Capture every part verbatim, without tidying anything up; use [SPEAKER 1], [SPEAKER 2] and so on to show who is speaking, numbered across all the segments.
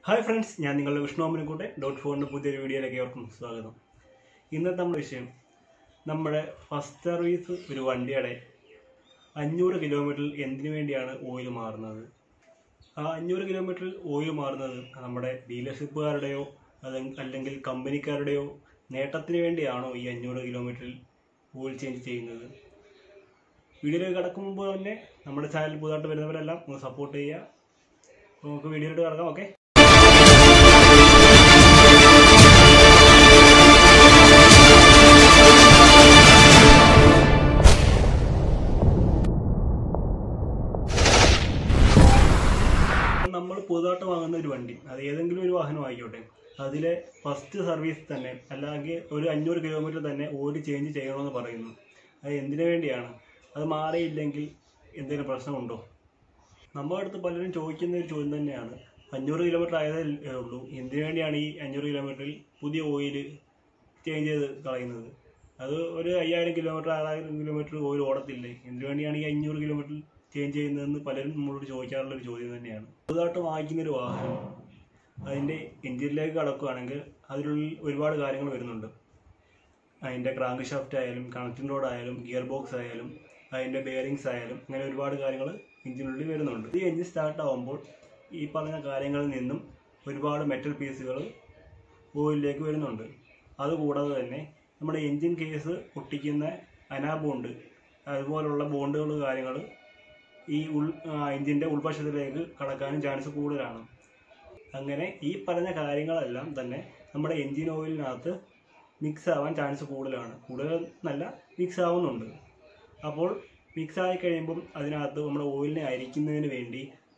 [SPEAKER 1] Hi friends, ഞാൻ നിങ്ങളുടെ Vishnu അമ്മനക്കൂട്ടെ dot ഫോണിൻ്റെ പുതിയൊരു വീഡിയോയിലേക്ക് ഏവർക്കും സ്വാഗതം. ഇന്നത്തെ നമ്മുടെ വിഷയം നമ്മുടെ ഫസ്റ്റ് സർവീസ് ഒരു വണ്ടിയുടെ അഞ്ഞൂറ് കിലോമീറ്ററിൽ എന്തിനു വേണ്ടിയാണ് ഓയിൽ മാറുന്നത്. ആ അഞ്ഞൂറ് കിലോമീറ്ററിൽ ഓയിൽ മാറുന്നത് നമ്മുടെ ഡീലർഷിപ്പുകാരുടെയോ അല്ലെങ്കിൽ കമ്പനിക്കാരുടെയോ നേട്ടത്തിന് വേണ്ടിയാണോ ഈ അഞ്ഞൂറ് കിലോമീറ്ററിൽ ഓയിൽ ചേഞ്ച് ചെയ്യുന്നത്. വീഡിയോയിലേക്ക് കടക്കും മുമ്പ് തന്നെ നമ്മുടെ ചാനൽ പുതുതായിട്ട് വരുന്നവരെല്ലാം ഒന്ന് സപ്പോർട്ട് ചെയ്യുക. നമുക്ക് വീഡിയോയിലോട്ട് കിടക്കാം. ഓക്കെ, നമ്മൾ പുതുതായിട്ട് വാങ്ങുന്ന ഒരു വണ്ടി, അത് ഏതെങ്കിലും ഒരു വാഹനം ആയിക്കോട്ടെ, അതിലെ ഫസ്റ്റ് സർവീസ് തന്നെ അല്ലെങ്കിൽ ഒരു അഞ്ഞൂറ് കിലോമീറ്റർ തന്നെ ഓയിൽ ചേഞ്ച് ചെയ്യണമെന്ന് പറയുന്നു. അത് എന്തിനു വേണ്ടിയാണ്? അത് മാറിയില്ലെങ്കിൽ എന്തെങ്കിലും പ്രശ്നമുണ്ടോ? നമ്മുടെ അടുത്ത് പലരും ചോദിക്കുന്ന ഒരു ചോദ്യം തന്നെയാണ്, അഞ്ഞൂറ് കിലോമീറ്റർ ആയതേ ഉള്ളൂ, എന്തിനു വേണ്ടിയാണ് ഈ അഞ്ഞൂറ് കിലോമീറ്ററിൽ പുതിയ ഓയിൽ ചേഞ്ച് ചെയ്ത് കളയുന്നത്? അത് ഒരു അയ്യായിരം കിലോമീറ്റർ ആറായിരം കിലോമീറ്റർ ഓയിൽ ഓടത്തില്ലേ, എന്തിനു വേണ്ടിയാണ് ഈ അഞ്ഞൂറ് കിലോമീറ്ററിൽ ചേഞ്ച് ചെയ്യുന്നതെന്ന് പലരും നമ്മളോട് ചോദിക്കാറുള്ളൊരു ചോദ്യം തന്നെയാണ്. പുതുതായിട്ട് വാങ്ങിക്കുന്നൊരു വാഹനം അതിൻ്റെ എഞ്ചിനിലേക്ക് കടക്കുകയാണെങ്കിൽ അതിനുള്ളിൽ ഒരുപാട് കാര്യങ്ങൾ വരുന്നുണ്ട്. അതിൻ്റെ ക്രാങ്ക് ഷാഫ്റ്റ് ആയാലും കണക്റ്റിംഗ് റോഡ് ആയാലും ഗിയർ ബോക്സ് ആയാലും അതിൻ്റെ ബെയറിങ്സ് ആയാലും അങ്ങനെ ഒരുപാട് കാര്യങ്ങൾ എഞ്ചിനുള്ളിൽ വരുന്നുണ്ട്. ഈ എഞ്ചിൻ സ്റ്റാർട്ട് ആകുമ്പോൾ ഈ പറഞ്ഞ കാര്യങ്ങളിൽ നിന്നും ഒരുപാട് മെറ്റൽ പീസുകൾ ഓയിലിലേക്ക് വരുന്നുണ്ട്. അതുകൂടാതെ തന്നെ നമ്മുടെ എഞ്ചിൻ കേസ് ഒട്ടിക്കുന്ന അനാ ബോണ്ട് അതുപോലുള്ള ബോണ്ടുകൾ കാര്യങ്ങൾ ഈ ഉൾ എഞ്ചിൻ്റെ ഉൾവശത്തിലേക്ക് കടക്കാനും ചാൻസ് കൂടുതലാണ്. അങ്ങനെ ഈ പറഞ്ഞ കാര്യങ്ങളെല്ലാം തന്നെ നമ്മുടെ എഞ്ചിൻ ഓയിലിനകത്ത് മിക്സ് ആവാൻ ചാൻസ് കൂടുതലാണ്. കൂടുതൽ നല്ല മിക്സ് ആവുന്നുണ്ട്. അപ്പോൾ മിക്സ് ആയി കഴിയുമ്പം അതിനകത്ത് നമ്മുടെ ഓയിലിനെ അരിക്കുന്നതിന് വേണ്ടി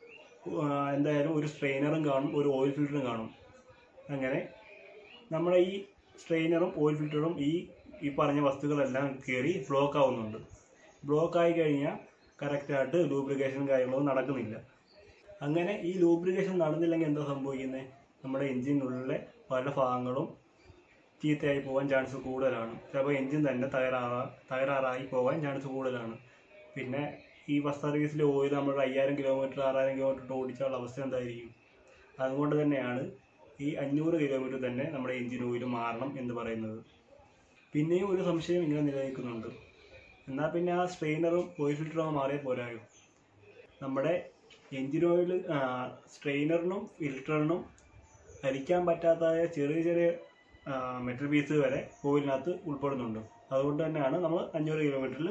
[SPEAKER 1] എന്തായാലും ഒരു സ്ട്രെയിനറും കാണും, ഒരു ഓയിൽ ഫിൽറ്ററും കാണും. അങ്ങനെ നമ്മുടെ ഈ സ്ട്രെയിനറും ഓയിൽ ഫിൽറ്ററും ഈ ഈ പറഞ്ഞ വസ്തുക്കളെല്ലാം കയറി ബ്ലോക്ക് ആവുന്നുണ്ട്. ബ്ലോക്ക് ആയി കഴിഞ്ഞാൽ കറക്റ്റായിട്ട് ലൂബ്രിക്കേഷനും കാര്യങ്ങളൊന്നും നടക്കുന്നില്ല. അങ്ങനെ ഈ ലൂബ്രിക്കേഷൻ നടന്നില്ലെങ്കിൽ എന്താ സംഭവിക്കുന്നത്? നമ്മുടെ എഞ്ചിനുള്ളിലെ പല ഭാഗങ്ങളും ചീത്തയായി പോകാൻ ചാൻസ് കൂടുതലാണ്. ചിലപ്പോൾ എഞ്ചിൻ തന്നെ തകരാറാ തകരാറായി പോകാൻ ചാൻസ് കൂടുതലാണ്. പിന്നെ ഈ ഫസ്റ്റ് സർവീസിൽ ഓയിൽ നമ്മൾ അയ്യായിരം കിലോമീറ്റർ ആറായിരം കിലോമീറ്റർ ഓടിച്ചാലുള്ള അവസ്ഥ എന്തായിരിക്കും? അതുകൊണ്ട് തന്നെയാണ് ഈ അഞ്ഞൂറ് കിലോമീറ്റർ തന്നെ നമ്മുടെ എഞ്ചിൻ ഓയിൽ മാറണം എന്ന് പറയുന്നത്. പിന്നെയും ഒരു സംശയം ഇങ്ങനെ നിലനിൽക്കുന്നുണ്ട്, എന്നാൽ പിന്നെ ആ സ്ട്രെയിനറും ഓയിൽ ഫിൽറ്ററും മാറിയാൽ പോരായോ? നമ്മുടെ എഞ്ചിൻ ഓയിൽ സ്ട്രെയിനറിനും ഫിൽറ്ററിനും അരിക്കാൻ പറ്റാത്തതായ ചെറിയ ചെറിയ മെറ്റൽ പീസ് വരെ ഓയിലിനകത്ത് ഉൾപ്പെടുന്നുണ്ട്. അതുകൊണ്ട് തന്നെയാണ് നമ്മൾ അഞ്ഞൂറ് കിലോമീറ്ററിൽ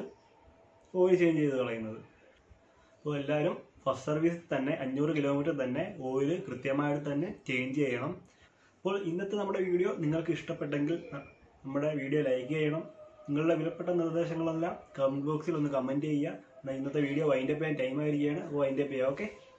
[SPEAKER 1] ഓയിൽ ചേഞ്ച് ചെയ്ത് കളയുന്നത്. അപ്പോൾ എല്ലാവരും ഫസ്റ്റ് സർവീസിൽ തന്നെ അഞ്ഞൂറ് കിലോമീറ്റർ തന്നെ ഓയിൽ കൃത്യമായിട്ട് തന്നെ ചേഞ്ച് ചെയ്യണം. അപ്പോൾ ഇന്നത്തെ നമ്മുടെ വീഡിയോ നിങ്ങൾക്ക് ഇഷ്ടപ്പെട്ടെങ്കിൽ നമ്മുടെ വീഡിയോ ലൈക്ക് ചെയ്യണം. നിങ്ങളുടെ വിലപ്പെട്ട നിർദ്ദേശങ്ങളെല്ലാം കമൻറ്റ് ബോക്സിൽ ഒന്ന് കമൻറ്റ് ചെയ്യുക. ഇന്നത്തെ വീഡിയോ വൈൻഡപ്പ് ചെയ്യാൻ ടൈം ആയിരിക്കുകയാണ്. അപ്പോൾ വൈൻഡപ്പ് ചെയ്യുക. ഓക്കെ.